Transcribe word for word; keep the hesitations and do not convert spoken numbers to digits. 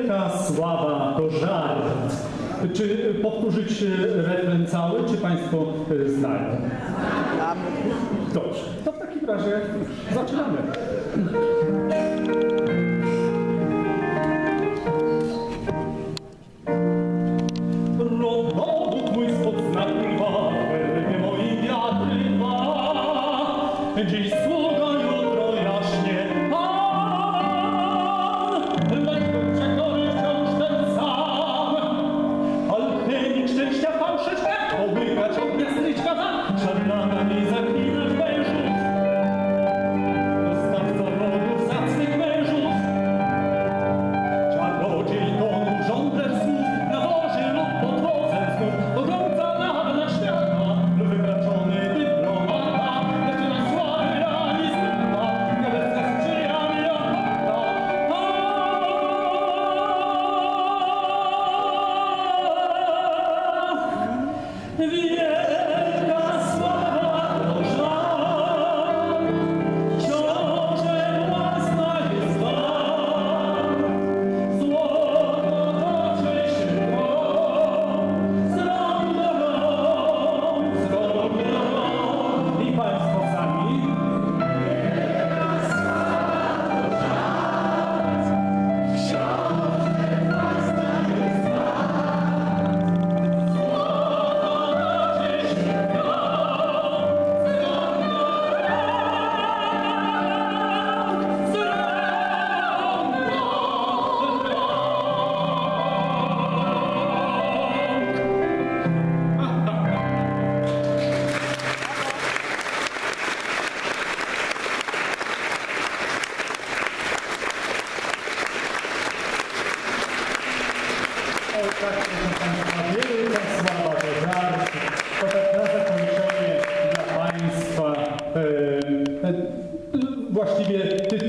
Wielka sława to żart. Czy powtórzyć refren cały, czy Państwo znają? Dobrze, to w takim razie zaczynamy. Rodowód mój spod znaku lwa, w moim wiatry dwa. Dziś sługa, jutro jaśnie Pan. Lekko przekory wciąż ten sam. Alchemik szczęścia fałszyczkę, połykać ognia stryczka za szarlana nie zaklinać wężów. Dostawca rodów zacnych mężów. Czarodziej tonu żądler słów, na wozie lub pod wozem znów. Pogromca nadna świata, wykraczony dyplomata, lecz na sławy realizma, gwiazdka sprzyja mi rapata. Wielka sława to żar, książę własna jest dar. Złoto toczy się rąk, z rąk do rąk, z rąk do rąk. I Państwo sami. Wielka sława to żar, książę własna jest dar. O tak, proszę Państwa, wielka sława to żart. To tak na zakończenie dla Państwa e, e, właściwie tytuł